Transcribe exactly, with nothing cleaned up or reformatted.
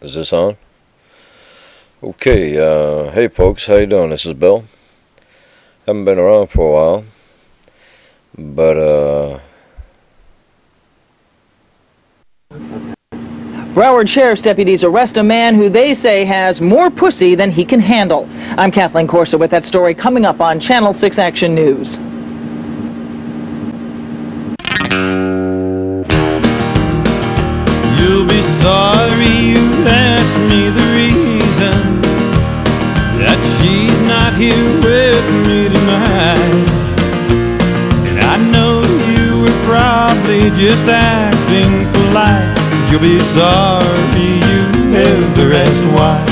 Is this on? Okay, uh, hey folks, how you doing? This is Bill. Haven't been around for a while, but uh... Broward Sheriff's deputies arrest a man who they say has more pussy than he can handle. I'm Kathleen Corsa with that story coming up on Channel six Action News. You'll be sorry you asked me the reason that she's not here with me tonight. And I know you were probably just acting polite. You'll be sorry you ever asked why.